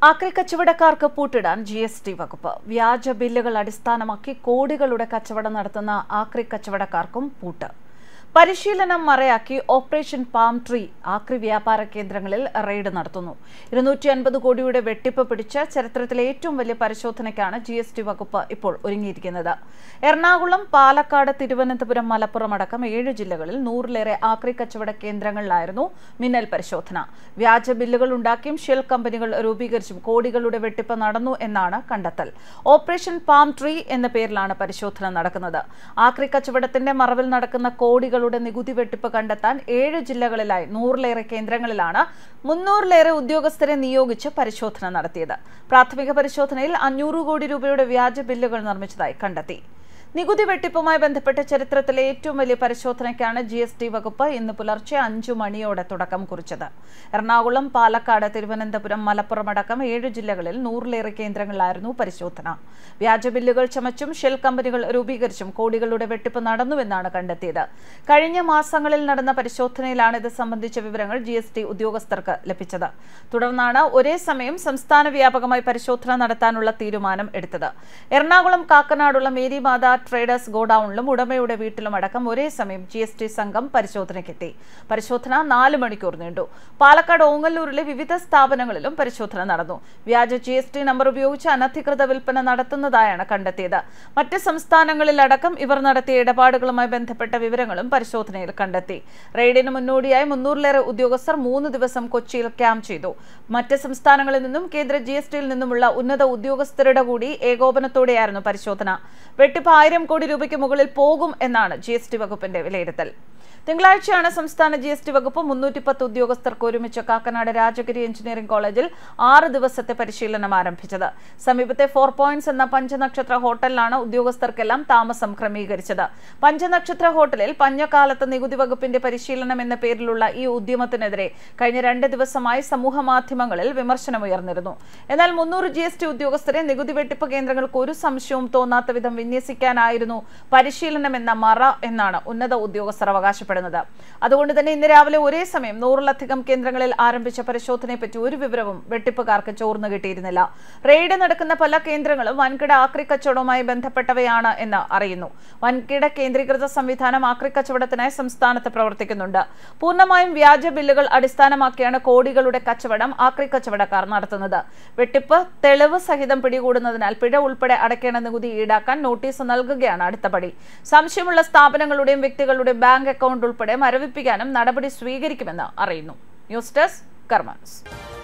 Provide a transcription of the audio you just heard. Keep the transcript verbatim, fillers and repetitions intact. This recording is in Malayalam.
ആക്രി കച്ചവടക്കാർക്ക് പൂട്ടിടാൻ ജി എസ് ടി വകുപ്പ്. വ്യാജ ബില്ലുകൾ അടിസ്ഥാനമാക്കി കോടികളുടെ കച്ചവടം നടത്തുന്ന ആക്രി കച്ചവടക്കാർക്കും പൂട്ട്. പരിശീലനം മറയാക്കി ഓപ്പറേഷൻ പാം ട്രീ ആക്രി വ്യാപാര കേന്ദ്രങ്ങളിൽ റെയ്ഡ് നടത്തുന്നു. ഇരുന്നൂറ്റി അൻപത് കോടിയുടെ വെട്ടിപ്പ് പിടിച്ച ചരിത്രത്തിലെ ഏറ്റവും വലിയ പരിശോധനയ്ക്കാണ് ജി എസ് ടി വകുപ്പ് ഇപ്പോൾ ഒരുങ്ങിയിരിക്കുന്നത്. എറണാകുളം, പാലക്കാട്, തിരുവനന്തപുരം, മലപ്പുറം അടക്കം ഏഴ് ജില്ലകളിൽ നൂറിലേറെ ആക്രി കച്ചവട കേന്ദ്രങ്ങളിലായിരുന്നു മിന്നൽ പരിശോധന. വ്യാജ ബില്ലുകൾ ഉണ്ടാക്കിയും ഷെൽ കമ്പനികൾ രൂപീകരിച്ചും കോടികളുടെ വെട്ടിപ്പ് നടന്നു എന്നാണ് കണ്ടെത്തൽ. ഓപ്പറേഷൻ പാം ട്രീ എന്ന പേരിലാണ് പരിശോധന നടക്കുന്നത്. ആക്രി കച്ചവടത്തിന്റെ മറവിൽ നടക്കുന്ന കോടികൾ നികുതി വെട്ടിപ്പ് കണ്ടെത്താൻ ഏഴ് ജില്ലകളിലായി നൂറിലേറെ കേന്ദ്രങ്ങളിലാണ് മുന്നൂറിലേറെ ഉദ്യോഗസ്ഥരെ നിയോഗിച്ച് പരിശോധന നടത്തിയത്. പ്രാഥമിക പരിശോധനയിൽ അഞ്ഞൂറ് കോടി രൂപയുടെ വ്യാജ ബില്ലുകൾ നിർമ്മിച്ചതായി കണ്ടെത്തി. നികുതി വെട്ടിപ്പുമായി ബന്ധപ്പെട്ട ചരിത്രത്തിലെ ഏറ്റവും വലിയ പരിശോധനയ്ക്കാണ് ജി എസ് ടി വകുപ്പ് ഇന്ന് പുലർച്ചെ അഞ്ചു മണിയോടെ തുടക്കം കുറിച്ചത്. എറണാകുളം, പാലക്കാട്, തിരുവനന്തപുരം, മലപ്പുറം അടക്കം ഏഴ് ജില്ലകളിൽ നൂറിലേറെ കേന്ദ്രങ്ങളിലായിരുന്നു പരിശോധന. വ്യാജ ബില്ലുകൾ ചമച്ചും ഷെൽ കമ്പനികൾ രൂപീകരിച്ചും കോടികളുടെ വെട്ടിപ്പ് നടന്നുവെന്നാണ് കണ്ടെത്തിയത്. കഴിഞ്ഞ മാസങ്ങളിൽ നടന്ന പരിശോധനയിലാണ് ഇത് സംബന്ധിച്ച വിവരങ്ങൾ ജി എസ് ടി ഉദ്യോഗസ്ഥർക്ക് ലഭിച്ചത്. തുടർന്നാണ് ഒരേ സമയം സംസ്ഥാന വ്യാപകമായി പരിശോധന നടത്താനുള്ള തീരുമാനം എടുത്തത്. എറണാകുളം കാക്കനാടുള്ള മേരി മാതാ ട്രേഡേഴ്സ് ഗോഡൌണിലും ഉടമയുടെ വീട്ടിലും അടക്കം ഒരേ സമയം ജി എസ് ടി സംഘം പരിശോധനയ്ക്കെത്തി. പരിശോധന നാല് മണിക്കൂർ നീണ്ടു. പാലക്കാട് ഓങ്ങല്ലൂരിലെ വിവിധ സ്ഥാപനങ്ങളിലും പരിശോധന നടന്നു. വ്യാജ ജി എസ് ടി നമ്പർ ഉപയോഗിച്ച് അനധികൃത വിൽപ്പന നടത്തുന്നതായാണ് കണ്ടെത്തിയത്. മറ്റ് സംസ്ഥാനങ്ങളിലടക്കം ഇവർ നടത്തിയ ഇടപാടുകളുമായി ബന്ധപ്പെട്ട വിവരങ്ങളും പരിശോധനയിൽ കണ്ടെത്തി. റെയ്ഡിന് മുന്നോടിയായി മുന്നൂറിലേറെ ഉദ്യോഗസ്ഥർ മൂന്ന് ദിവസം കൊച്ചിയിൽ ക്യാമ്പ് ചെയ്തു. മറ്റ് സംസ്ഥാനങ്ങളിൽ നിന്നും കേന്ദ്ര ജി എസ് ടിയിൽ നിന്നുമുള്ള ഉന്നത ഉദ്യോഗസ്ഥരുടെ കൂടി ഏകോപനത്തോടെയായിരുന്നു പരിശോധന. വെട്ടിപ്പ് ആയിരം കോടി രൂപയ്ക്ക് മുകളിൽ പോകും എന്നാണ് ജി എസ് ടി വകുപ്പിന്റെ വിലയിരുത്തൽ. തിങ്കളാഴ്ചയാണ് സംസ്ഥാന ജി എസ് ടി വകുപ്പ് മുന്നൂറ്റി പത്ത് ഉദ്യോഗസ്ഥർക്ക് ഒരുമിച്ച് കാക്കനാട് രാജഗിരി എഞ്ചിനീയറിംഗ് കോളേജിൽ ആറ് ദിവസത്തെ പരിശീലനം ആരംഭിച്ചത്. സമീപത്തെ ഫോർ പോയിന്റ്സ് എന്ന പഞ്ചനക്ഷത്ര ഹോട്ടലിലാണ് ഉദ്യോഗസ്ഥർക്കെല്ലാം താമസം ക്രമീകരിച്ചത്. പഞ്ചനക്ഷത്ര ഹോട്ടലിൽ പഞ്ഞക്കാലത്ത് നികുതി വകുപ്പിന്റെ പരിശീലനം എന്ന പേരിലുള്ള ഈ ഉദ്യമത്തിനെതിരെ കഴിഞ്ഞ രണ്ട് ദിവസമായി സമൂഹ മാധ്യമങ്ങളിൽ വിമർശനമുയർന്നിരുന്നു. എന്നാൽ മുന്നൂറ് ജി എസ് ടി ഉദ്യോഗസ്ഥരെ നികുതി വെട്ടിപ്പ് കേന്ദ്രങ്ങൾക്ക് ഒരു സംശയവും തോന്നാത്ത വിധം വിന്യസിക്കാനായിരുന്നു പരിശീലനം എന്ന മറ എന്നാണ് ഉന്നത ഉദ്യോഗസ്ഥർ അവകാശപ്പെട്ടത്. അതുകൊണ്ട് തന്നെ ഇന്ന് രാവിലെ ഒരേ സമയം നൂറിലധികം കേന്ദ്രങ്ങളിൽ ആരംഭിച്ച പരിശോധനയെപ്പറ്റി ഒരു വിവരവും വെട്ടിപ്പുകാർക്ക് ചോർന്നു കിട്ടിയിരുന്നില്ല. റെയ്ഡ് നടക്കുന്ന പല കേന്ദ്രങ്ങളും വൻകിട ആക്രി കച്ചവടവുമായി ബന്ധപ്പെട്ടവയാണ് എന്ന് അറിയുന്നു. വൻകിട കേന്ദ്രീകൃത സംവിധാനം ആക്രി കച്ചവടത്തിനായി സംസ്ഥാനത്ത് പ്രവർത്തിക്കുന്നുണ്ട്. പൂർണ്ണമായും വ്യാജ ബില്ലുകൾ അടിസ്ഥാനമാക്കിയാണ് കോടികളുടെ കച്ചവടം ആക്രി കച്ചവടക്കാർ നടത്തുന്നത്. വെട്ടിപ്പ് തെളിവ് സഹിതം പിടികൂടുന്നതിനാൽ പിഴ ഉൾപ്പെടെ അടയ്ക്കേണ്ട നികുതി ഈടാക്കാൻ നോട്ടീസ് നൽകുകയാണ് അടുത്ത പടി. സംശയമുള്ള സ്ഥാപനങ്ങളുടെയും വ്യക്തികളുടെയും ബാങ്ക് അക്കൗണ്ട് ഉൾപ്പെടെ മരവിപ്പിക്കാനും നടപടി സ്വീകരിക്കുമെന്ന് അറിയുന്നു. News desk കർമ്മസ്.